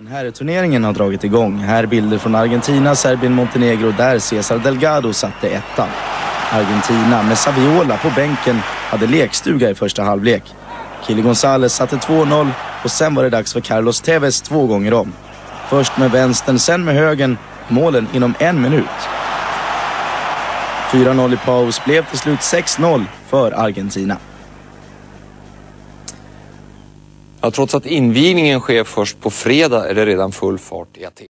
Den här turneringen har dragit igång. Här bilder från Argentina, Serbien, Montenegro, där Cesar Delgado satte ettan. Argentina med Saviola på bänken hade lekstuga i första halvlek. Kili González satte 2-0 och sen var det dags för Carlos Tevez 2 gånger om. Först med vänstern, sen med högen, målen inom 1 minut. 4-0 i paus, blev till slut 6-0 för Argentina. Ja, trots att invigningen sker först på fredag är det redan full fart i Aten.